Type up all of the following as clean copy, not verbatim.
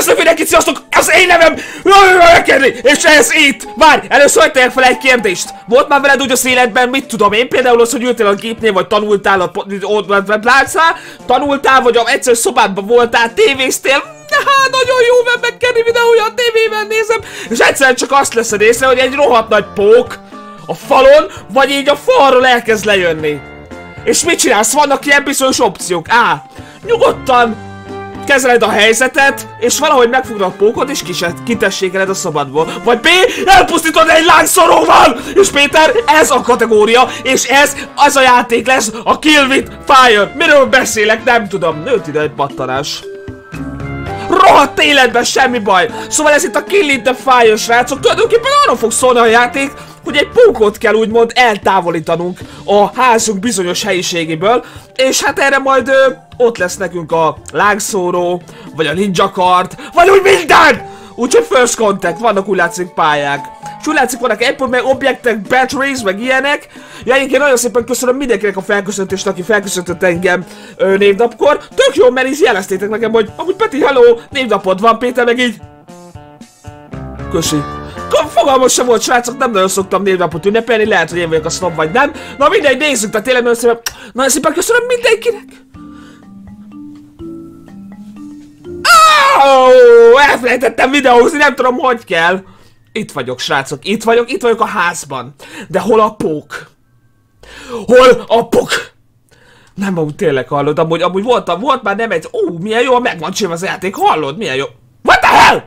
Szervusztok mindenkit, sziasztok! Az én nevem! És ez itt! Várj, először hagyd fel egy kérdést! Volt már veled úgy az életben, mit tudom én, például az, hogy ültél a gépnél, vagy tanultál a pláncsnál, tanultál, vagy egyszer szobádban voltál, tévéztél, hát nagyon jó webben videója, a tévében nézem, és egyszerűen csak azt leszed észre, hogy egy rohadt nagy pók a falon, vagy így a falról elkezd lejönni. És mit csinálsz? Vannak ilyen bizonyos opciók. A. Nyugodtan kezeled a helyzetet, és valahogy megfogod a pókot, és kitessékeled a szabadból. Vagy B. Elpusztítod egy láncszoróval! És Péter, ez a kategória, és ez az a játék lesz, a Kill with Fire. Miről beszélek? Nem tudom. Nőtt ide egy pattanás. Rohadt életben semmi baj. Szóval ez itt a Kill with the Fire, srácok. Tulajdonképpen arra fog szólni a játék, hogy egy pókot kell úgymond eltávolítanunk a házunk bizonyos helyiségéből, és hát erre majd ott lesz nekünk a lángszóró, vagy a ninja kard, vagy úgy minden! Úgyhogy first contact, vannak úgy látszik pályák. És úgy látszik vannak Apple, meg objektek, batteries, meg ilyenek. Ja, én nagyon szépen köszönöm mindenkinek a felköszöntést, aki felköszöntött engem névnapkor. Tök jó, mert így jeleztétek nekem, hogy amúgy Peti, hello, névnapod van, Péter meg így. Köszi. Fogalmam sem volt, srácok, nem nagyon szoktam névnapot ünnepelni, lehet, hogy én vagyok a snob, vagy nem. Na mindegy, nézzük, tehát tényleg nagyon szépen köszönöm mindenkinek. Elfelejtettem videózni, nem tudom, hogy kell. Itt vagyok, srácok, itt vagyok a házban. De hol a pók? Hol a pók? Nem, amúgy tényleg hallod, amúgy volt már nem egy... milyen jó, megvan csinálva az játék, hallod, milyen jó. What the hell?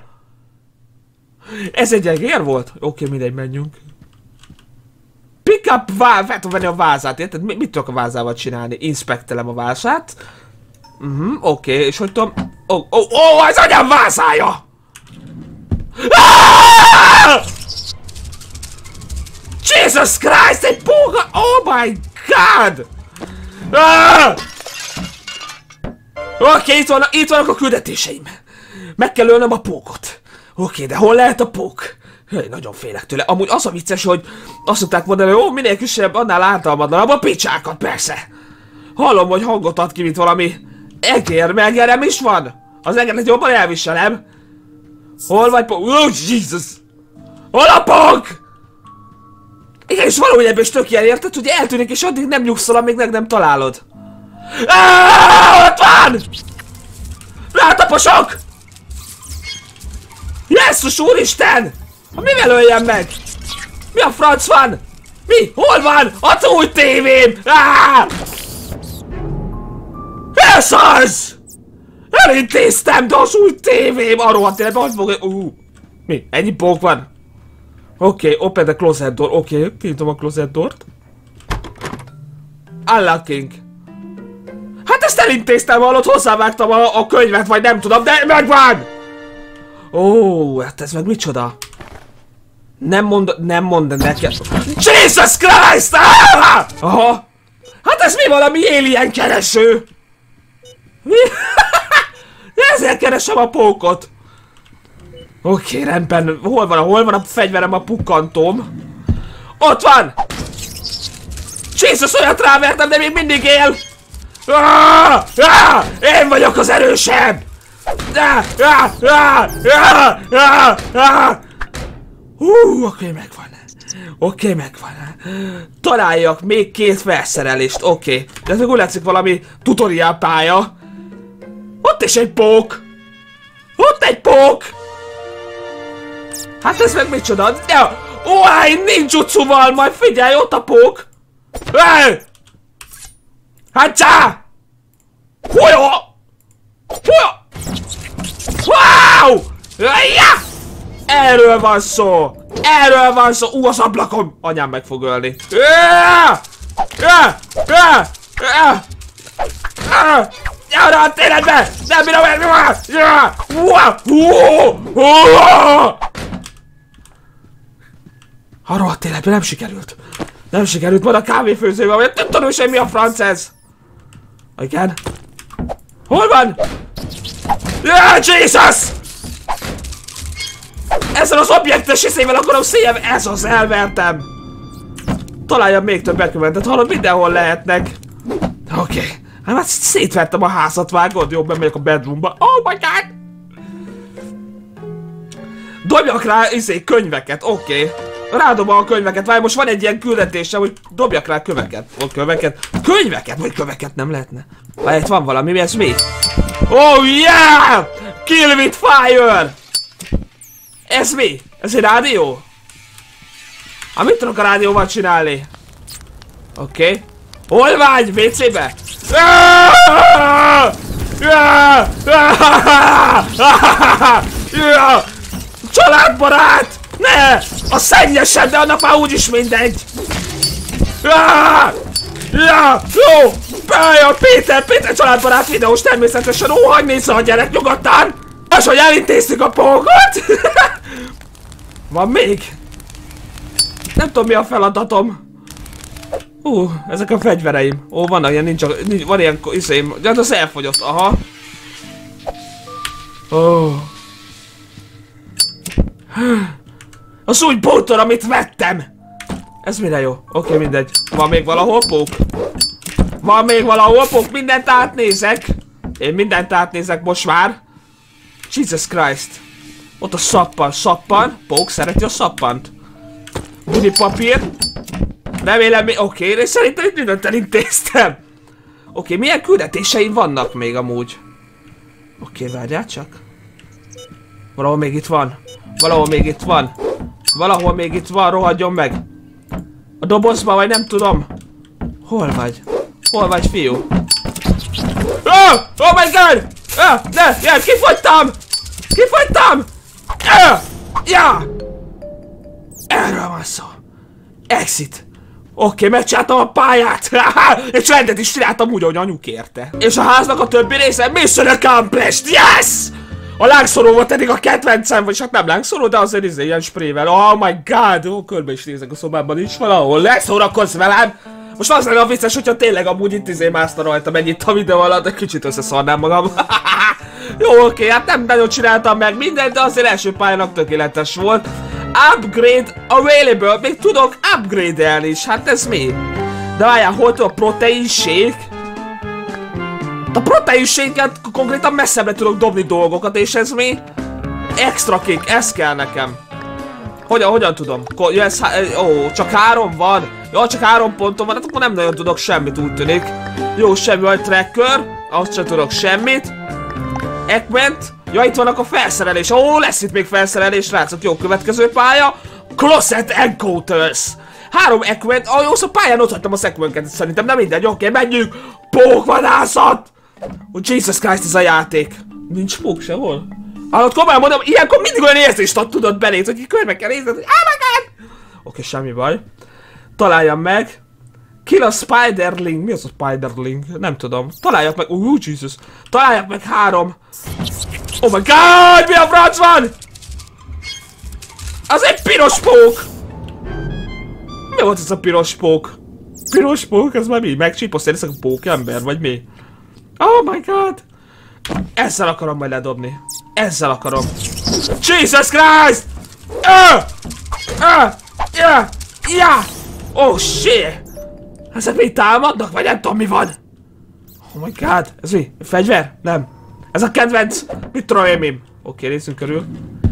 Ez egy egér volt? Oké, mindegy, menjünk. Pick up, fel tudom venni a vázát, érted? Mit tudok a vázával csinálni? Inspektelem a vázát. Oké, és hogy tudom... ez anyám vázája! Jesus Christ, egy póka! Oh my god! Oké, itt vannak a küldetéseim. Meg kell ölnöm a pókot. Oké, de hol lehet a pók? Hely, nagyon félek tőle. Amúgy az a vicces, hogy azt szokták mondani, hogy minél kisebb, annál ártalmadlanabb a picsákat, persze. Hallom, hogy hangot ad ki, mint valami egér, megerem is van. Az egeret jobban elviselem. Hol vagy pók? Jesus! Hol a pók? Igen, és valahogy ebből is tök ilyen, érted, hogy eltűnik, és addig nem nyugszol, amíg nem találod. Ott van! Rátaposok! Jesszus úristen! Mivel öljem meg? Mi a franc van? Mi? Hol van? Az új tévém! Ez az! Elintéztem, de az új tévém! A rohadt életben, hogy fog... Mi? Ennyi pók van? Oké, open the closet door. Oké, kinyitom a closet door-t. Unlocking. Hát ezt elintéztem, hallott, hozzávágtam a könyvet, vagy nem tudom, de megvan! Hát ez meg micsoda? Nem mondd nekem. Jesus Christ! Aha! Hát ez mi, valami alien kereső? Mi? Ezért keresem a pókot. Oké, rendben. Hol van a fegyverem, a pukkantóm? Ott van! Jesus, olyat rávertem, de még mindig él! Én vagyok az erősebb! Oké, megvan. Találjak még 2 felszerelést, oké. De ez meg úgy látszik valami tutorial pálya. Ott is egy pók! Hát ez meg micsoda? Egy ninjutsuval, majd figyelj, ott a pók! Hacsá! Wow! Erről van szó! Az ablakon! Anyám meg fog ölni. Gyere a téledbe! Nem bírom el! A rohadt életben nem sikerült. Majd a kávéfőzővel, vagy nem tudom semmi a franc ez. Igen. Hol van? Jesus! Ezzel az objektes iszével akarom széjem, ez az, elvertem. Találjam még több bekövetet, hallod, mindenhol lehetnek. Oké. Hát már szétvertem a házat, vágod? Jó, bemegyek a bedroomba. Oh my god! Dobjak rá könyveket, oké. Rádobom a könyveket, várj, most van egy ilyen küldetésem, hogy dobjak rá könyveket. Könyveket, vagy köveket nem lehetne. Várj, itt van valami, mi ez mi? Oh yeah! Kill with fire! Ez mi? Ez egy rádió? Hát mit tudok a rádióval csinálni? Oké. Hol vagy? WC-be? Családbarát! Ne! A szennyesed, de annak már úgyis mindegy! Jó! Péter családbarát videós természetesen! Ó, hagyj nézze a gyerek nyugodtan! És hogy elintéztük a pókot! Van még? Nem tudom mi a feladatom. Ezek a fegyvereim. Ó, vannak ilyen, van ilyen iszém. De az elfogyott, aha. A súlybútor, amit vettem! Ez mire jó? Oké, mindegy. Van még valahol pók? Van még valahol pók? Mindent átnézek. Én mindent átnézek most már. Jesus Christ. Ott a szappan. Pók szereti a szappant. Gumipapír. Remélem mi... Oké, és szerintem itt mindent elintéztem. Oké, milyen küldetéseim vannak még amúgy? Oké, várjál csak. Valahol még itt van. Valahol még itt van, rohadjon meg. A dobozban, vagy nem tudom. Hol vagy? Hol vagy, fiú? Oh my god! Ne! Kifogytam! Erről van szó. Exit. Oké, megcsináltam a pályát. És rendet is csináltam úgy, ahogy anyu kérte. És a háznak a többi része Mission Accomplished. Yes! A lángszoró volt eddig a kedvencem, vagy hát nem lángszoró, de azért ilyen sprével. Oh my god! Körbe is nézek a szobában, is valahol. Leszórakozz velem! Most az lenne a vicces, hogyha tényleg amúgy itt mászta rajta mennyit a videó alatt, de kicsit összeszarnám magam. Jó, oké, hát nem nagyon csináltam meg mindent, de azért első pályának tökéletes volt. Upgrade available, még tudok upgrade-elni is, hát ez mi? De várjál, hol a protein shake? A protein shake-et konkrétan messzebbre tudok dobni dolgokat, és ez mi? Extra kick, ez kell nekem. Hogyan tudom? Ja, ez, csak 3 van. Ja, csak 3 ponton van, hát akkor nem nagyon tudok semmit, úgy tűnik. Jó, semmi vagy tracker, azt sem tudok semmit. Equipment. Ja, itt vannak a felszerelés. Lesz itt még felszerelés, rácok. Jó, következő pálya. Closet Encounters. 3 equipment. Jó, szóval pályán ott hagytam az equipment-et, szerintem, nem mindegy. Oké, menjünk. Pókvadászat! Jesus Christ, ez a játék. Nincs pók sehol. Hallod, komolyan mondom, ilyenkor mindig olyan érzést ad, tudod beléd, hogy körbe kell nézned, hogy oké, semmi baj. Találjam meg. Kill a Spiderling. Mi az a Spiderling? Nem tudom. Találjak meg. Jesus. Találjak meg 3. Oh my god, mi a franc van? Az egy piros pók. Mi volt ez a piros pók? Piros pók? Ez már mi? Megcsíposztál ezek a pókember, vagy mi? Oh my god. Ezzel akarom majd ledobni. Ezzel akarom. Jesus Christ! Oh shit! Ezek még támadnak, vagy nem tudom mi van? Oh my god, ez mi? Fegyver? Nem. Ez a kedvenc! Mit tudom én mi? Oké, nézzünk körül.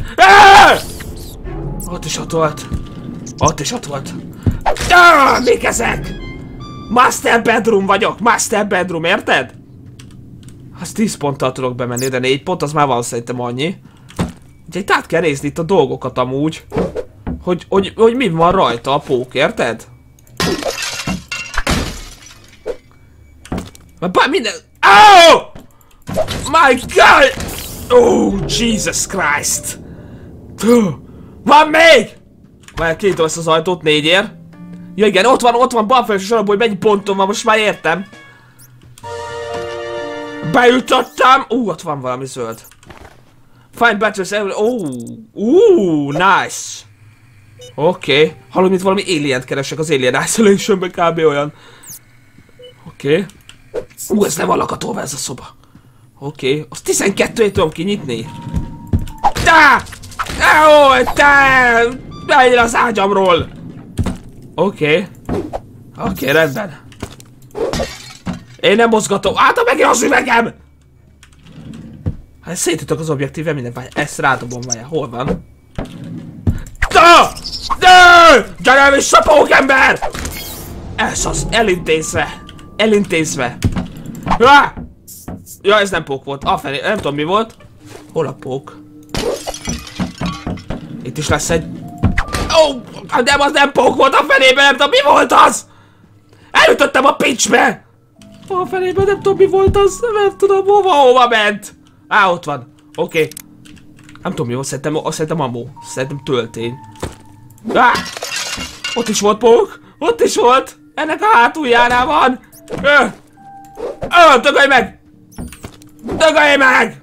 Ott is ott volt. Ott is ott volt. Mik ezek? Master bedroom vagyok, master bedroom, érted? Az 10 ponttal tudok bemenni, de 4 pont, az már van szerintem annyi. Úgyhogy át kell nézni itt a dolgokat amúgy. Hogy mi van rajta a pók, érted? Bár minden... Oh! My god! Oh, Jesus Christ! Van még! Már kinyitom ezt az ajtót 4-ért. Ja igen, ott van balfeles sorokból, hogy mennyi ponton van, most már értem. Beütöttem! Ott van valami zöld. Find battles every... Nice! Oké. Hallod, mint valami alien-t keresek az Alien Isolation-ben, kb. Olyan. Oké. Ez nem a lakatolva ez a szoba. Oké. Az 12-ét tudom kinyitni. Beljél az ágyamról! Oké, rendben. Én nem mozgatom. Álltam meg az üvegem! Hát szétütök az objektíve minden. Ezt rádobom, várjál. Hol van? Vissza! Gyere vissza, pókember! Ez az, elintézve. Elintézve. Ja, ez nem pók volt. Afelé, nem tudom mi volt. Hol a pók? Itt is lesz egy... Ó, nem, az nem pók volt a fenébe, nem tudom mi volt az! Elütöttem a picsbe! A fenébe nem tudom mi volt az, nem tudom hova ment. Ott van, oké. Nem tudom mi volt, szerintem amó. Szerintem töltény. Ott is volt pók! Ott is volt! Ennek a hátuljánál van! Dögölj meg! Dögölj meg!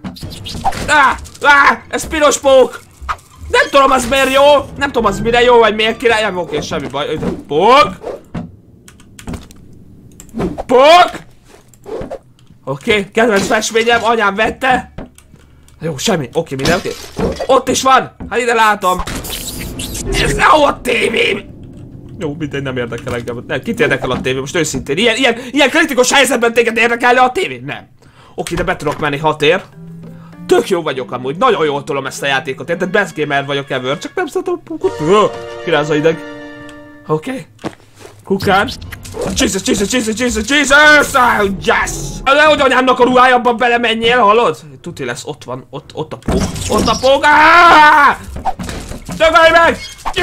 Ez piros pók! Nem tudom az miért jó! Nem tudom az mire jó, vagy miért király. Nem, oké, semmi baj. Pók! Pók! Oké, kedvenc festményem, anyám vette. Jó, semmi, oké, minden oké. Ott is van! Hát ide látom! Ez nem a tévém! Jó, mindegy, nem érdekel engem. Nem, kit érdekel a tévé? Most őszintén. Ilyen kritikus helyzetben téged érdekelne a tévé? Nem. Oké, de be tudok menni 6 ér. Tök jó vagyok amúgy. Nagyon jól tolom ezt a játékot. Érted? Best gamer vagyok ever. Csak nem szeretem a pókot. Kiráz a ideg. Oké. Kukán. Jesus! Yes! Nehogy anyámnak a ruhájabba belemenjél, hallod? Tuti lesz, ott van. Ott a pók. Ott a pók. Dögölj meg!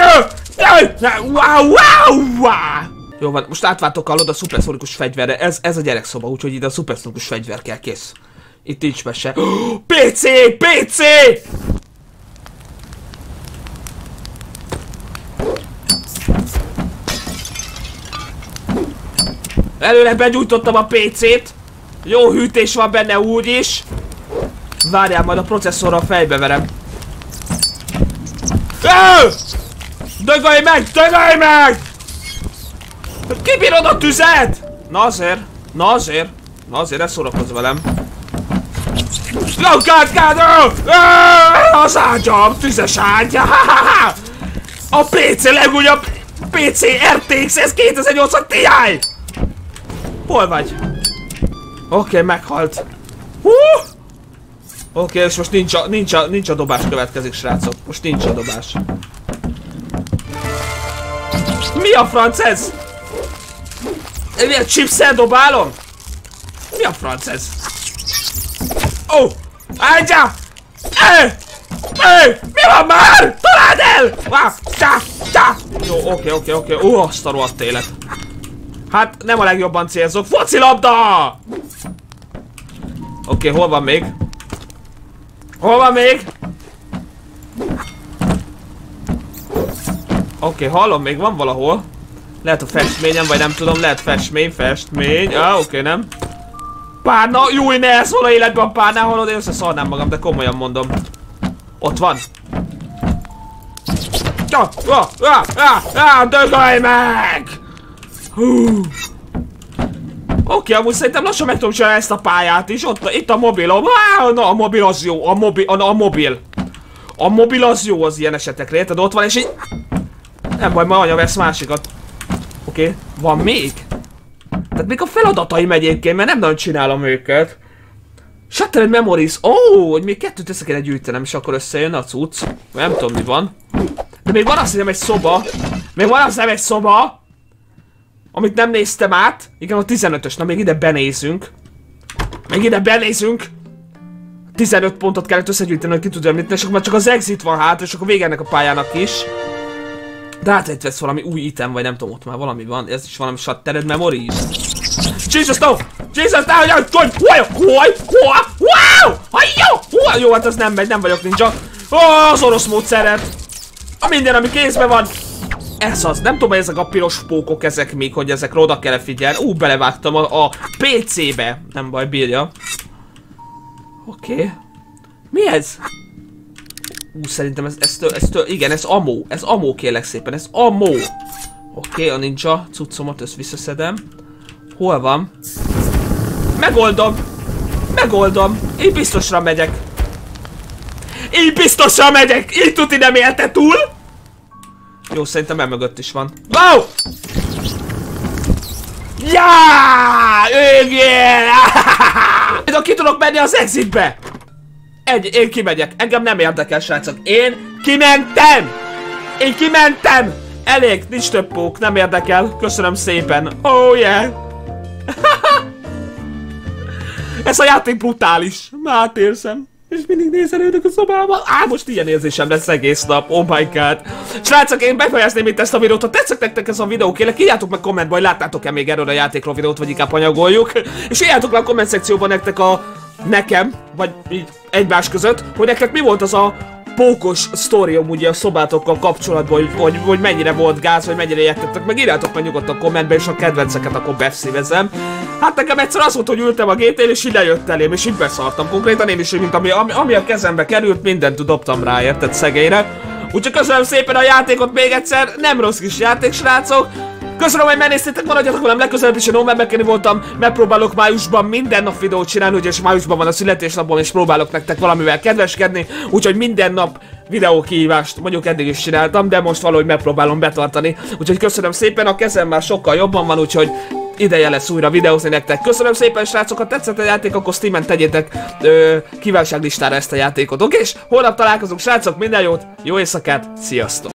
Wow! Jó van, most átváltok hallod a szuperszonikus fegyverre. Ez a gyerekszoba, úgyhogy ide a szuperszonikus fegyver kell, kész. Itt nincs mese. PC! Előre begyújtottam a PC-t. Jó hűtés van benne úgyis. Várjál, majd a processzorral fejbeverem. Dögölj meg! Kibírod a tüzet! Na azért, ne szórakozz velem. Az ágyam, tüzes ágy! A PC legújabb PC RTX, ez 2080 Ti! Hol vagy? Oké, meghalt. Oké, és most nincs a dobás következik, srácok. Most nincs a dobás. Mi a franc ez? Milyen chipszel dobálom? Mi a franc ez? Ó! Ágyja! Mi van már? Találd el! Jó, oké. Azt a rohadt élet. Hát nem a legjobban célzok. Focilabda! Oké, hol van még? Oké, hallom, még van valahol. Lehet a festményem, vagy nem tudom, lehet festmény. Oké, nem. Párna, júj, ne ez hol a életben a párna, hallod, én összeszarnám magam, de komolyan mondom. Ott van. Dögölj meg! Oké, amúgy szerintem lassan meg tudom csinálni ezt a pályát is. Itt a mobilom. Na, a mobil az jó. A mobil az jó az ilyen esetekre, érted? Ott van és így... Nem baj, majd anya vesz másikat. Oké, van még? Tehát még a feladataim egyébként, mert nem nagyon csinálom őket. Shattered Memories. Hogy még 2-t össze kéne gyűjtenem, és akkor összejön a cucc. Nem tudom mi van. De még van azt hiszem egy szoba. Amit nem néztem át. Igen, a 15-ös. Na még ide benézünk. 15 pontot kellett összegyűjteni, hogy ki tudja említeni, és akkor már csak az exit van hátra, és akkor vége ennek a pályának is. De hát itt vesz valami új item, vagy nem tudom, ott már valami van. Ez is valami Shattered Memories. Jesus, no! Jó, hát ez nem megy, nem vagyok ninja. Az orosz módszeret. Minden, ami kézben van. Ez az, nem tudom, hogy ezek a piros pókok, ezek még, hogy ezekre oda kell figyelni. Belevágtam a PC-be. Nem baj, bírja. Oké. Mi ez? Szerintem igen, ez ammo. Ez ammo, kérlek szépen, ez ammo. Oké, a ninja cuccomat, ezt visszaszedem. Hol van? Megoldom. Én biztosra megyek. Így tuti nem élte túl. Jó, szerintem emögött is van. Wow! De ki tudok menni az exitbe! Én kimegyek. Engem nem érdekel, srácok. Én kimentem! Én kimentem! Elég, nincs több pók, nem érdekel. Köszönöm szépen. Oh yeah! Ez a játék brutális. Már érzem. És mindig nézelődök a szobában. Most ilyen érzésem lesz egész nap. Oh my god. Srácok, én befejezném itt ezt a videót. Ha tetszett nektek ez a videó, kérlek, írjátok meg kommentbe, hogy láttátok-e még erről a játékról videót, vagy inkább anyagoljuk. És írjátok le a komment szekcióban nektek nekem, vagy így egymás között, hogy nektek mi volt az a pókos sztorium ugye a szobátokkal kapcsolatban, hogy mennyire volt gáz, vagy mennyire értettek, meg írjátok meg nyugodtan a kommentbe, és a kedvenceket akkor beszívezem. Hát nekem egyszer az volt, hogy ültem a GT-n, és így lejött elém, és így beszartam konkrétan, én is, mint ami a kezembe került, mindent dobtam rá, érted, szegényre. Úgyhogy köszönöm szépen a játékot még egyszer, nem rossz kis játék, srácok. Köszönöm, hogy megnéztétek, maradjatok velem legközelebb is, én Omen voltam, megpróbálok májusban minden nap videót csinálni, ugye, és májusban van a születésnapom, és próbálok nektek valamivel kedveskedni, úgyhogy minden nap videókihívást mondjuk eddig is csináltam, de most valahogy megpróbálom betartani. Úgyhogy köszönöm szépen, a kezem már sokkal jobban van, úgyhogy ideje lesz újra videózni nektek. Köszönöm szépen, srácok, ha tetszett a játék, akkor Steamen tegyétek kívánságlistára ezt a játékot, oké? És holnap találkozunk, srácok, minden jót, jó éjszakát, sziasztok!